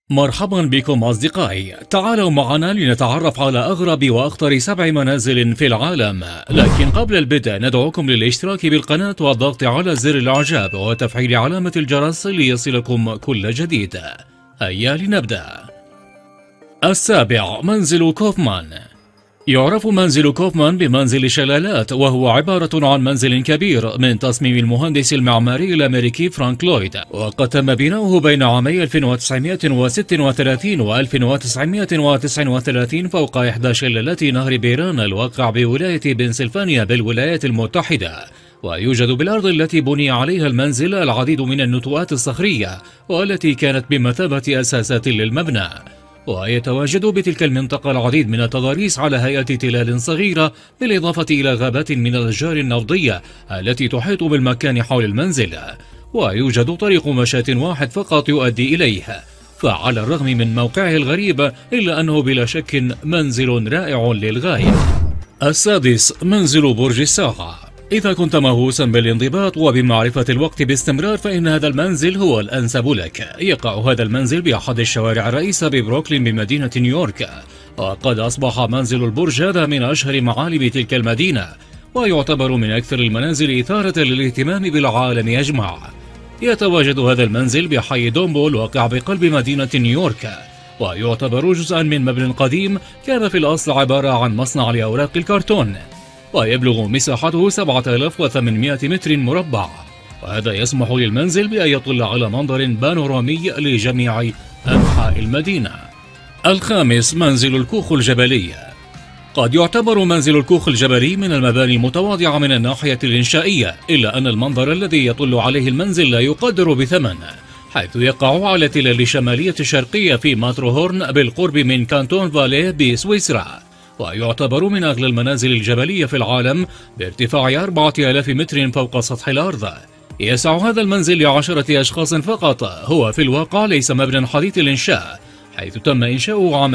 مرحبا بكم أصدقائي، تعالوا معنا لنتعرف على أغرب وأخطر 7 منازل في العالم. لكن قبل البدء ندعوكم للاشتراك بالقناة والضغط على زر الإعجاب وتفعيل علامة الجرس ليصلكم كل جديد. هيا لنبدأ. السابع، منزل كوفمان. يعرف منزل كوفمان بمنزل شلالات، وهو عبارة عن منزل كبير من تصميم المهندس المعماري الأمريكي فرانك لويد، وقد تم بناؤه بين عامي 1936 و 1939 فوق إحدى شلالات نهر بيران الواقع بولاية بنسلفانيا بالولايات المتحدة. ويوجد بالأرض التي بني عليها المنزل العديد من النتوءات الصخرية، والتي كانت بمثابة أساسات للمبنى. ويتواجد بتلك المنطقة العديد من التضاريس على هيئة تلال صغيرة، بالإضافة إلى غابات من الأشجار النضية التي تحيط بالمكان حول المنزل. ويوجد طريق مشاة واحد فقط يؤدي إليه، فعلى الرغم من موقعه الغريب إلا أنه بلا شك منزل رائع للغاية. السادس، منزل برج الساعة. إذا كنت مهووسا بالانضباط وبمعرفة الوقت باستمرار فإن هذا المنزل هو الأنسب لك. يقع هذا المنزل بأحد الشوارع الرئيسة ببروكلين بمدينة نيويورك، وقد أصبح منزل البرج هذا من أشهر معالم تلك المدينة، ويعتبر من أكثر المنازل إثارة للاهتمام بالعالم أجمع. يتواجد هذا المنزل بحي دومبو الواقع بقلب مدينة نيويورك، ويعتبر جزءا من مبنى قديم كان في الأصل عبارة عن مصنع لأوراق الكرتون، ويبلغ مساحته 7800 متر مربع، وهذا يسمح للمنزل بأن يطل على منظر بانورامي لجميع أنحاء المدينة. الخامس، منزل الكوخ الجبلي. قد يعتبر منزل الكوخ الجبلي من المباني المتواضعة من الناحية الإنشائية، إلا أن المنظر الذي يطل عليه المنزل لا يقدر بثمن، حيث يقع على تلال الشمالية الشرقية في ماتروهورن بالقرب من كانتون فاليه بسويسرا، ويعتبر من أغلى المنازل الجبلية في العالم بارتفاع 4000 متر فوق سطح الأرض. يسع هذا المنزل ل10 أشخاص فقط. هو في الواقع ليس مبنى حديث الإنشاء، حيث تم إنشاؤه عام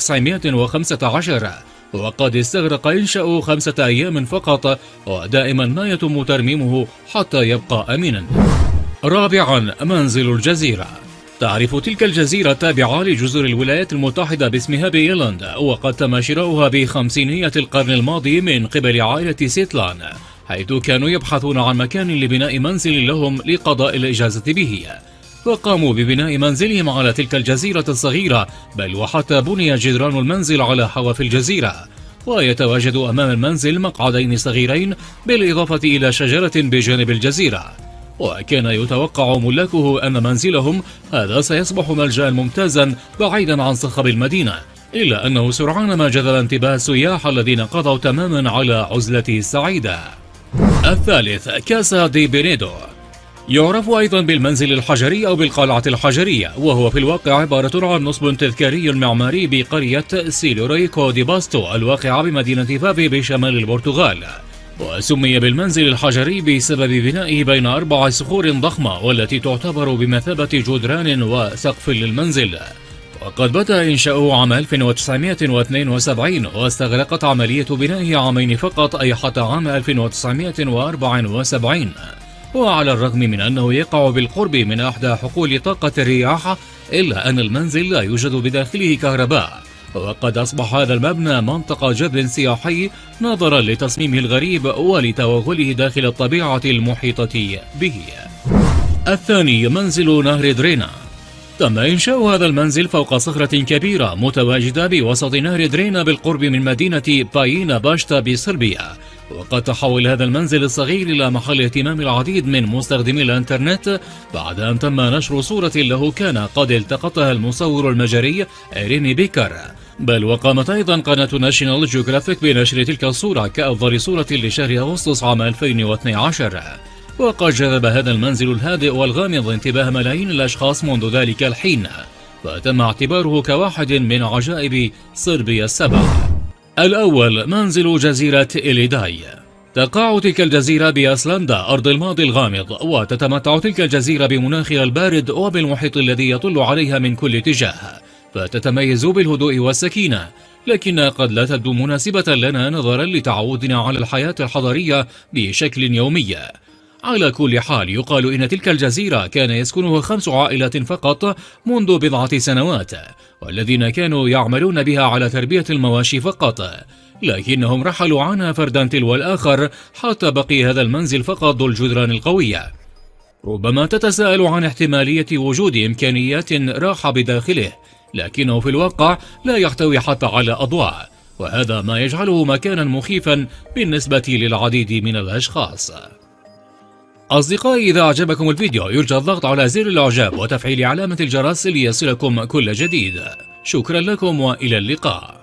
1915، وقد استغرق إنشاؤه 5 أيام فقط، ودائما ما يتم ترميمه حتى يبقى آمنا. رابعا، منزل الجزيرة. تعرف تلك الجزيرة التابعة لجزر الولايات المتحدة باسمها بيلاند، وقد تم شراؤها بخمسينيات القرن الماضي من قبل عائلة سيتلان، حيث كانوا يبحثون عن مكان لبناء منزل لهم لقضاء الإجازة به، وقاموا ببناء منزلهم على تلك الجزيرة الصغيرة، بل وحتى بني جدران المنزل على حواف الجزيرة، ويتواجد أمام المنزل مقعدين صغيرين بالإضافة إلى شجرة بجانب الجزيرة. وكان يتوقع ملاكه أن منزلهم هذا سيصبح ملجأ ممتازا بعيدا عن صخب المدينة، إلا أنه سرعان ما جذب انتباه السياح الذين قضوا تماما على عزلته السعيدة. الثالث، كاسا دي بينيدو. يعرف أيضا بالمنزل الحجري أو بالقلعة الحجرية، وهو في الواقع عبارة عن نصب تذكاري معماري بقرية سيلوريكو دي باستو الواقعة بمدينة فافي بشمال البرتغال، وسمي بالمنزل الحجري بسبب بنائه بين 4 صخور ضخمة، والتي تعتبر بمثابة جدران وسقف للمنزل. وقد بدأ إنشاؤه عام 1972، واستغرقت عملية بنائه عامين فقط، أي حتى عام 1974. وعلى الرغم من أنه يقع بالقرب من أحدى حقول طاقة الرياح، إلا أن المنزل لا يوجد بداخله كهرباء، وقد أصبح هذا المبنى منطقة جذب سياحي نظرا لتصميمه الغريب ولتوغله داخل الطبيعة المحيطة به. الثاني، منزل نهر درينا. تم إنشاء هذا المنزل فوق صخرة كبيرة متواجدة بوسط نهر درينا بالقرب من مدينة باينا باشتا بصربيا، وقد تحول هذا المنزل الصغير إلى محل اهتمام العديد من مستخدمي الإنترنت بعد أن تم نشر صورة له كان قد التقطها المصور المجري إيريني بيكر، بل وقامت أيضا قناة ناشيونال جيوغرافيك بنشر تلك الصورة كأفضل صورة لشهر أغسطس عام 2012. وقد جذب هذا المنزل الهادئ والغامض انتباه ملايين الأشخاص منذ ذلك الحين، فتم اعتباره كواحد من عجائب صربيا ال7. الأول، منزل جزيرة إليداي. تقع تلك الجزيرة بأيسلندا أرض الماضي الغامض، وتتمتع تلك الجزيرة بمناخها البارد وبالمحيط الذي يطل عليها من كل اتجاه، فتتميز بالهدوء والسكينة، لكنها قد لا تبدو مناسبة لنا نظرا لتعودنا على الحياة الحضرية بشكل يومي. على كل حال، يقال إن تلك الجزيرة كان يسكنها 5 عائلات فقط منذ بضعة سنوات، والذين كانوا يعملون بها على تربية المواشي فقط، لكنهم رحلوا عنها فردا تلو الآخر حتى بقي هذا المنزل فقط ذو الجدران القوية. ربما تتساءل عن احتمالية وجود إمكانيات راحة بداخله، لكنه في الواقع لا يحتوي حتى على أضواء، وهذا ما يجعله مكانا مخيفا بالنسبة للعديد من الأشخاص. أصدقائي، إذا أعجبكم الفيديو يرجى الضغط على زر الإعجاب وتفعيل علامة الجرس ليصلكم كل جديد. شكرا لكم وإلى اللقاء.